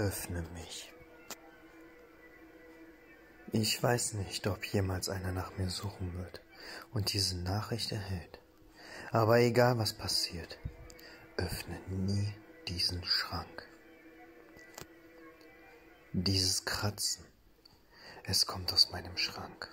Öffne mich. Ich weiß nicht, ob jemals einer nach mir suchen wird und diese Nachricht erhält. Aber egal was passiert, öffne nie diesen Schrank. Dieses Kratzen, es kommt aus meinem Schrank.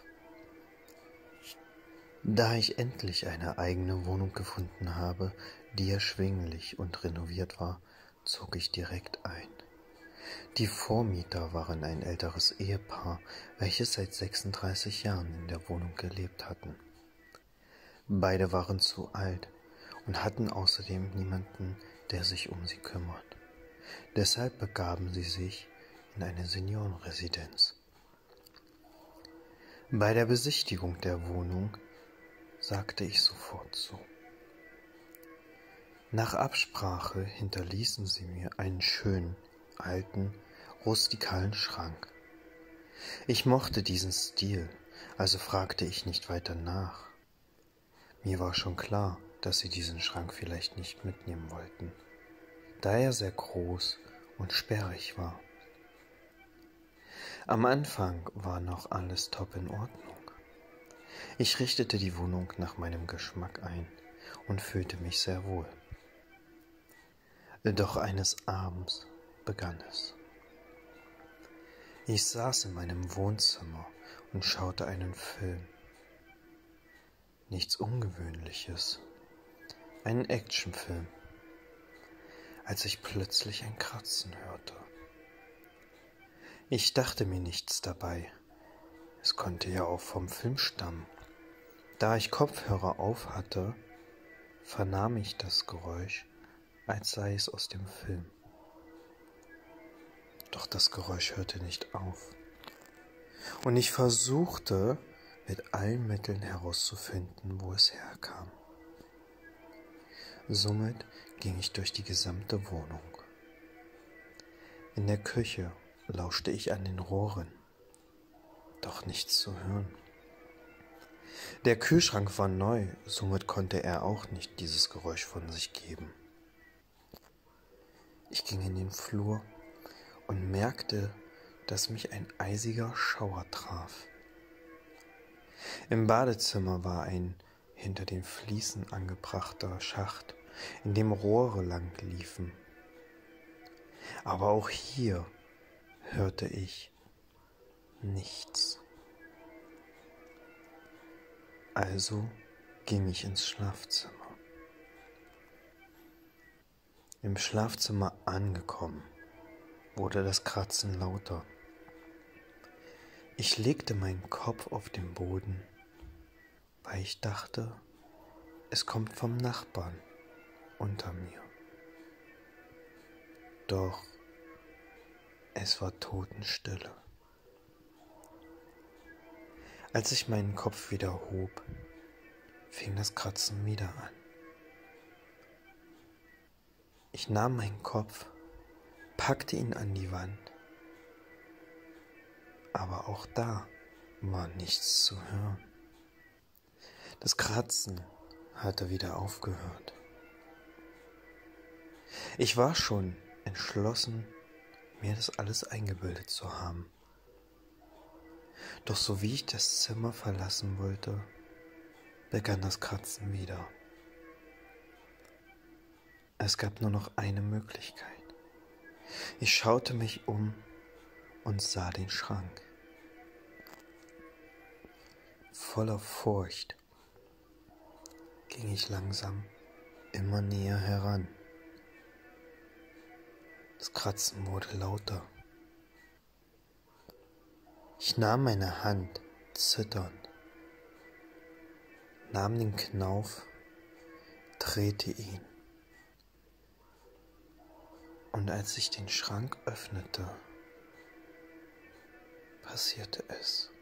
Da ich endlich eine eigene Wohnung gefunden habe, die erschwinglich und renoviert war, zog ich direkt ein. Die Vormieter waren ein älteres Ehepaar, welches seit 36 Jahren in der Wohnung gelebt hatten. Beide waren zu alt und hatten außerdem niemanden, der sich um sie kümmert. Deshalb begaben sie sich in eine Seniorenresidenz. Bei der Besichtigung der Wohnung sagte ich sofort zu. Nach Absprache hinterließen sie mir einen schönen, alten, rustikalen Schrank. Ich mochte diesen Stil, also fragte ich nicht weiter nach. Mir war schon klar, dass sie diesen Schrank vielleicht nicht mitnehmen wollten, da er sehr groß und sperrig war. Am Anfang war noch alles top in Ordnung. Ich richtete die Wohnung nach meinem Geschmack ein und fühlte mich sehr wohl. Doch eines Abends begann es. Ich saß in meinem Wohnzimmer und schaute einen Film. Nichts Ungewöhnliches, einen Actionfilm, als ich plötzlich ein Kratzen hörte. Ich dachte mir nichts dabei, es konnte ja auch vom Film stammen. Da ich Kopfhörer auf hatte, vernahm ich das Geräusch, als sei es aus dem Film. Doch das Geräusch hörte nicht auf. Und ich versuchte, mit allen Mitteln herauszufinden, wo es herkam. Somit ging ich durch die gesamte Wohnung. In der Küche lauschte ich an den Rohren, doch nichts zu hören. Der Kühlschrank war neu, somit konnte er auch nicht dieses Geräusch von sich geben. Ich ging in den Flur und merkte, dass mich ein eisiger Schauer traf. Im Badezimmer war ein hinter den Fliesen angebrachter Schacht, in dem Rohre lang liefen. Aber auch hier hörte ich nichts. Also ging ich ins Schlafzimmer. Im Schlafzimmer angekommen, wurde das Kratzen lauter. Ich legte meinen Kopf auf den Boden, weil ich dachte, es kommt vom Nachbarn unter mir. Doch es war Totenstille. Als ich meinen Kopf wieder hob, fing das Kratzen wieder an. Ich nahm meinen Kopf, packte ihn an die Wand, aber auch da war nichts zu hören. Das Kratzen hatte wieder aufgehört. Ich war schon entschlossen, mir das alles eingebildet zu haben. Doch so wie ich das Zimmer verlassen wollte, begann das Kratzen wieder. Es gab nur noch eine Möglichkeit. Ich schaute mich um und sah den Schrank. Voller Furcht ging ich langsam immer näher heran. Das Kratzen wurde lauter. Ich nahm meine Hand zitternd, nahm den Knauf, drehte ihn. Und als ich den Schrank öffnete, passierte es.